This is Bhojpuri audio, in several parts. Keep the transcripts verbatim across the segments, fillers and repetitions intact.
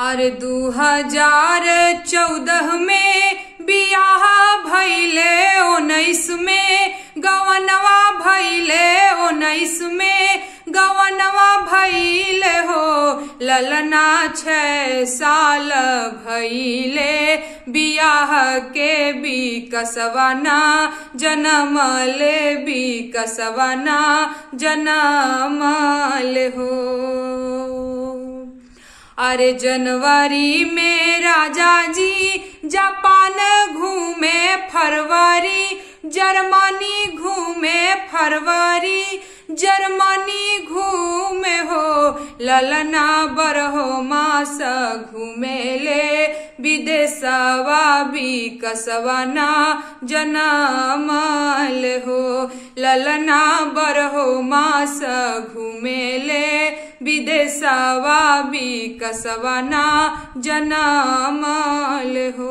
अरे दू हजार चौदह में बियाह भइले उन्नीस में गवनवा भइले उन्नीस में गवनवा भइले हो ललना छह साल भइले बियाह के भी कसवना जनम ले भी कसवना जनम ले हो। अरे जनवरी में राजा जी जापान घूमे फरवरी जर्मनी घूमे फरवरी जर्मनी घूमे हो ललना बरहो मास घूमे ले विदेशवा भी कसवना जनमल हो ललना बरहो मास घूमे ले विदेशवा भी कसवना जनमल हो।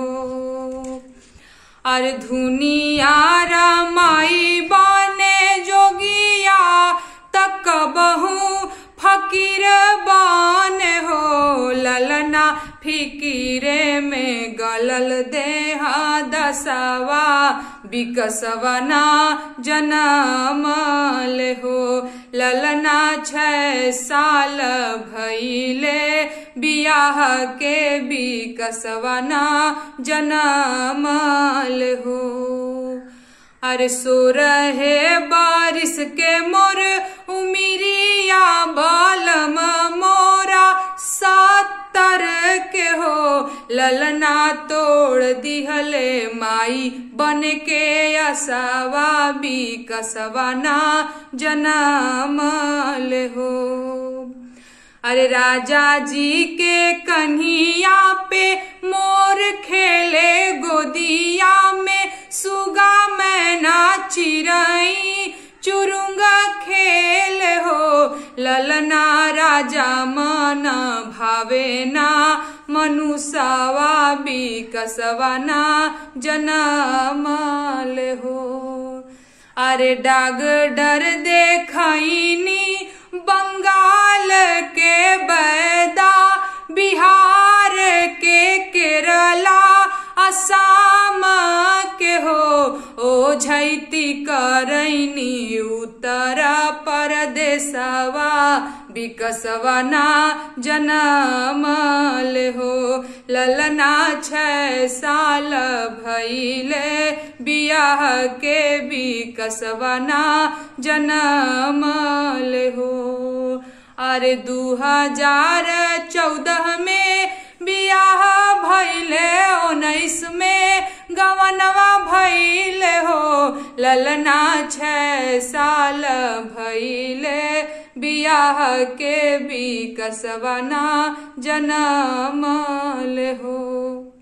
अरे धुनिया रामाई बने जोगिया तक बहु फकीर बन हो ललना फिकीरे में गलल देहा दसवा बिकसवना जनमल हो ललना छह साल भइले बियाह के भी कसवना जनमल हो। अरे सोरहे बारिश के मोर उमिरिया बालम मोरा सत्तर के हो ललना तोड़ दिहले माई बन के असवा भी कसवना जनमल हो। अरे राजा जी के कन्हिया पे मोर खेले गोदिया में सुगा मैना चिरई चुरुंगा खेल हो ललना राजा मन भावे ना मनुष्यवा भी कसवना जनमल हो। अरे डाग डर देखनी बंगाल के बैदा बिहार के केरला असम के हो ओ झैती करैनी उत्तर परदेशवा बिकसवना जनमल हो ललना छह साल भइले बियाह के भी कसवना जनमल हो। अरे दू हजार चौदह में बियाह भइले उन्नीस में गवनवा भइले हो ललना छह साल भइले बियाह के भी कसवना जनमल हो।